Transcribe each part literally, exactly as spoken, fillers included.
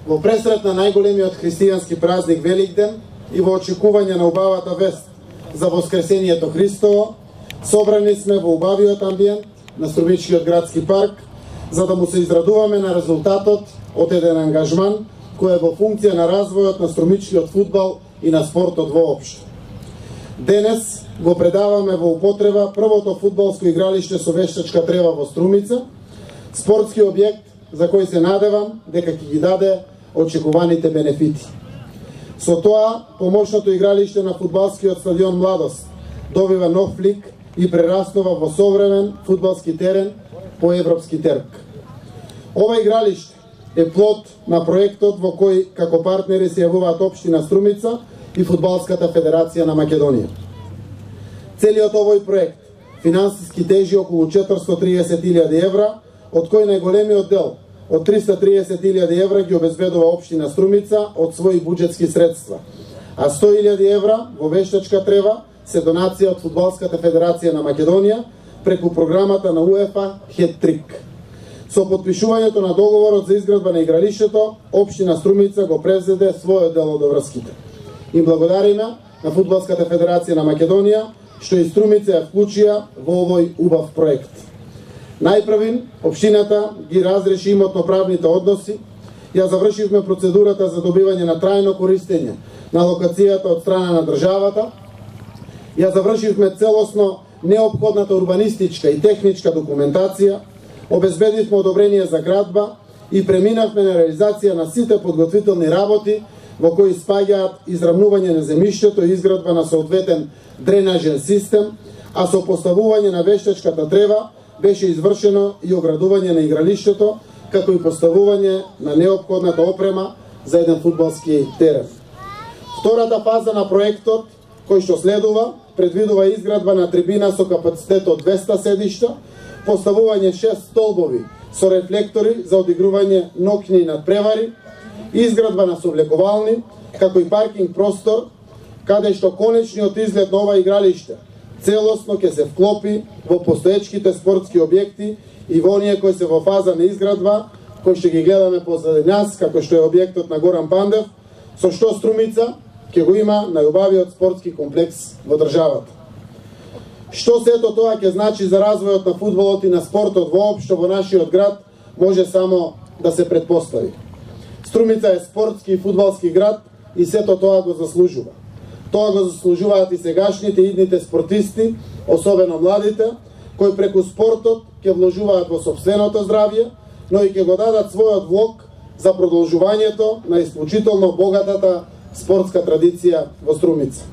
Во пресрет на најголемиот христијански празник Великден и во очекување на убавата вест за воскресението Христово, собрани сме во убавиот амбиент на Струмичкиот градски парк, за да му се израдуваме на резултатот од еден ангажман кој е во функција на развојот на струмичкиот фудбал и на спортот воопшто. Денес го предаваме во употреба првото фудбалско игралиште со вештачка трева во Струмица, спортски објект за кој се надевам дека ќе ги даде очекуваните бенефити. Со тоа, помошното игралиште на фудбалскиот стадион Младост добива нов лик и прераснува во современ фудбалски терен по европски терк. Ова игралиште е плод на проектот во кој како партнери се јавуваат општина Струмица и Фудбалската федерација на Македонија. Целиот овој проект финансиски тежи околу четиристотини и триесет илјади евра, од кој најголемиот дел од триста и триесет илјади евра ги обезбедува општина Струмица од своји буџетски средства, а сто илјади евра во вештачка трева се донација од Фудбалската федерација на Македонија преку програмата на УЕФА Хет-трик. Со потпишувањето на договорот за изградба на игралиштето, општина Струмица го превзеде својот дел од обврските. Им благодариме на Фудбалската федерација на Македонија што и Струмица ја вклучија во овој убав проект. Најпрвин, општината ги разреши имотно-правните односи, ја завршивме процедурата за добивање на трајно користење на локацијата од страна на државата, ја завршивме целосно неопходната урбанистичка и техничка документација, обезбедивме одобрение за градба и преминавме на реализација на сите подготвителни работи во кои спаѓаат израмнување на земјиштето и изградба на соодветен дренажен систем, а со поставување на вештачката трева беше извршено и оградување на игралиштето, како и поставување на неопходната опрема за еден фудбалски терен. Втората фаза на проектот, кој што следува, предвидува изградба на трибина со капацитет од двеста седишта, поставување шест столбови со рефлектори за одигрување ноќни надпревари, изградба на совлекувални, како и паркинг простор, каде што конечниот изглед на ова игралиште целосно ќе се вклопи во постоечките спортски објекти и во оние кои се во фаза на изградба, кои што ги гледаме позади нас, како што е објектот на Горан Пандев, со што Струмица ќе го има најубавиот спортски комплекс во државата. Што сето тоа ќе значи за развојот на фудбалот и на спортот воопшто во нашиот град, може само да се претпостави. Струмица е спортски и фудбалски град и сето тоа го заслужува. Тоа го заслужуваат и сегашните и идните спортисти, особено младите, кои преку спортот ќе вложуваат во сопственото здравје, но и ќе го дадат својот влог за продолжувањето на исклучително богатата спортска традиција во Струмица.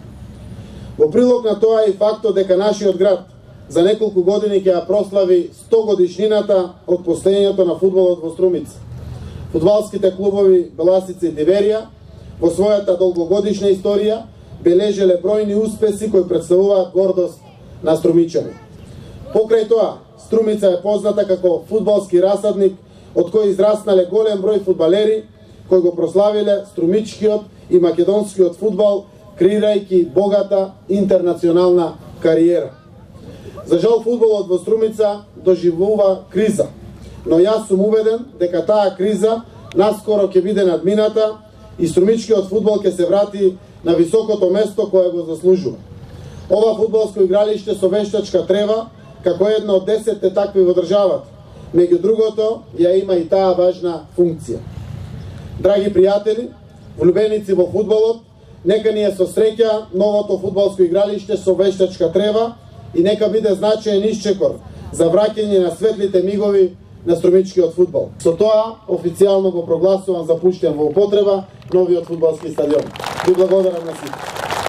Во прилог на тоа е и фактот дека нашиот град за неколку години ќе ја прослави сто годишнината од постоењето на фудбалот во Струмица. Фудбалските клубови Беласица и Диверија во својата долгогодишна историја бележеле бројни успеси кои представуваат гордост на струмичани. Покрај тоа, Струмица е позната како фудбалски расадник од кој израснале голем број фудбалери кои го прославиле струмичкиот и македонскиот фудбал, креирајќи богата интернационална кариера. За жал, фудбалот во Струмица доживува криза, но јас сум убеден дека таа криза наскоро ќе биде надмината и струмичкиот фудбал ќе се врати на високото место кое го заслужува. Ова фудбалско игралиште со вештачка трева, како едно од десетте такви во државата, меѓу другото, ја има и таа важна функција. Драги пријатели, влюбеници во фудбалот, нека ни е со среќа новото фудбалско игралиште со вештачка трева и нека биде значаен исчекор за враќање на светлите мигови на струмичкиот фудбал. Со тоа, официјално го прогласувам за пуштен во употреба новиот фудбалски стадион. Ви благодарам на сите.